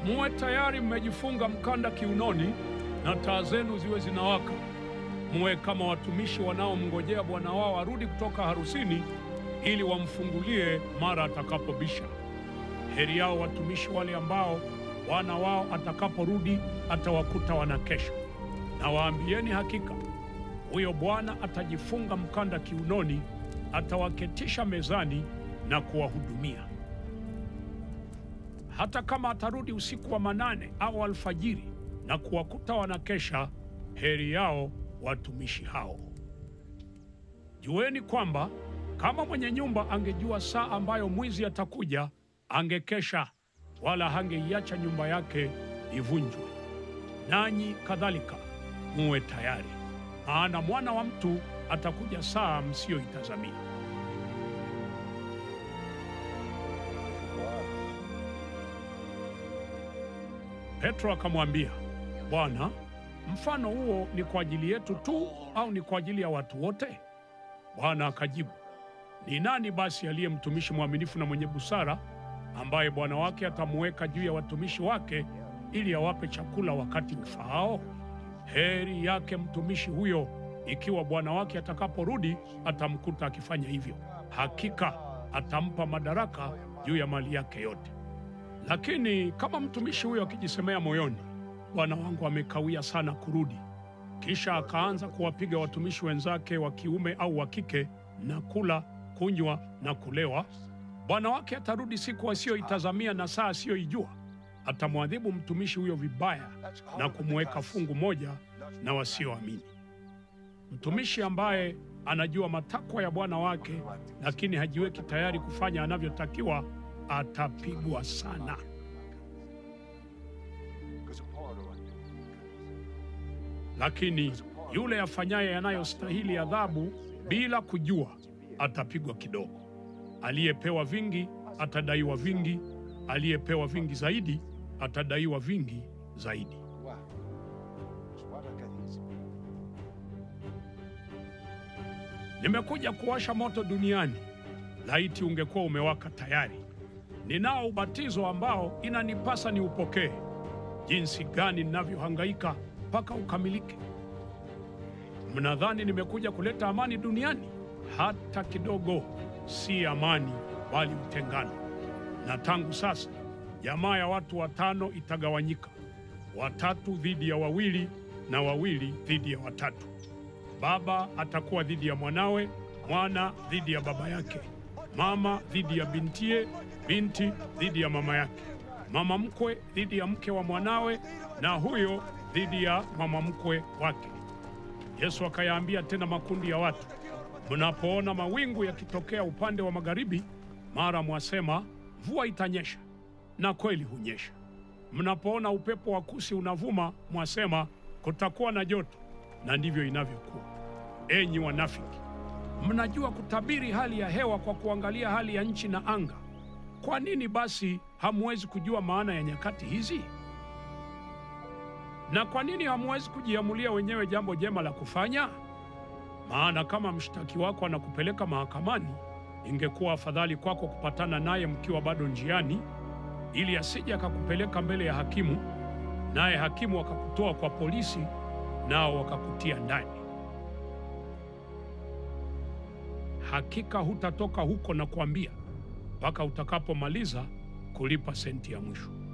muwe tayari mmejifunga mkanda kiunoni na taa zenu ziwe zinawaka. Muwe kama watumishi wanaomngojea bwana wao arudi kutoka harusini ili wamfungulie mara atakapobisha. Heri yao watumishi wale ambao bwana wao atakaporudi atawakuta wanakesha. Na waambieni hakika, huyo bwana atajifunga mkanda kiunoni, atawaketisha mezani na kuwahudumia. Hata kama atarudi usiku wa manane au alfajiri na kuwakuta wanakesha, heri yao watumishi hao. Jueni kwamba kama mwenye nyumba angejua saa ambayo mwizi atakuja, angekesha wala hangeiacha nyumba yake ivunjwe. Nanyi kadhalika muwe tayari, maana Mwana wa Mtu atakuja saa msiyoitazamia. Petro akamwambia, Bwana, mfano huo ni kwa ajili yetu tu au ni kwa ajili ya watu wote? Bwana akajibu, ni nani basi aliye mtumishi mwaminifu na mwenye busara, ambaye bwana wake atamuweka juu ya watumishi wake ili awape chakula wakati ufaao? Heri yake mtumishi huyo, ikiwa bwana wake atakaporudi atamkuta akifanya hivyo. Hakika atampa madaraka juu ya mali yake yote. Lakini kama mtumishi huyo akijisemea moyoni, bwana wangu amekawia sana kurudi, kisha akaanza kuwapiga watumishi wenzake wa kiume au wa kike na kula, kunywa na kulewa, bwana wake atarudi siku asiyoitazamia na saa asiyoijua. Atamwadhibu mtumishi huyo vibaya na kumweka fungu moja na wasioamini. Mtumishi ambaye anajua matakwa ya bwana wake lakini hajiweki tayari kufanya anavyotakiwa atapigwa sana. Lakini yule afanyaye yanayostahili adhabu bila kujua atapigwa kidogo. Aliyepewa vingi atadaiwa vingi, aliyepewa vingi zaidi atadaiwa vingi zaidi. Nimekuja kuwasha moto duniani, laiti ungekuwa umewaka tayari. Ninao ubatizo ambao inanipasa niupokee. Jinsi gani ninavyohangaika mpaka ukamilike! Mnadhani nimekuja kuleta amani duniani? Hata kidogo, si amani bali utengano. Na tangu sasa jamaa ya watu 5 itagawanyika, 3 dhidi ya 2 na 2 dhidi ya 3. Baba atakuwa dhidi ya mwanawe, mwana dhidi ya baba yake, mama dhidi ya bintiye, binti dhidi ya mama yake, mama mkwe dhidi ya mke wa mwanawe, na huyo dhidi ya mama mkwe wake. Yesu akayaambia tena makundi ya watu, mnapoona mawingu yakitokea upande wa magharibi, mara mwasema mvua itanyesha, na kweli hunyesha. Mnapoona upepo wa kusi unavuma, mwasema kutakuwa na joto, na ndivyo inavyokuwa. Enyi wanafiki, mnajua kutabiri hali ya hewa kwa kuangalia hali ya nchi na anga. Kwa nini basi hamwezi kujua maana ya nyakati hizi? Na kwa nini hamwezi kujiamulia wenyewe jambo jema la kufanya? Maana kama mshtaki wako anakupeleka mahakamani, ingekuwa afadhali kwako kupatana naye mkiwa bado njiani, ili asije akakupeleka mbele ya hakimu, naye hakimu akakutoa kwa polisi, nao wakakutia ndani. Hakika hutatoka huko na kuambia mpaka utakapomaliza kulipa senti ya mwisho.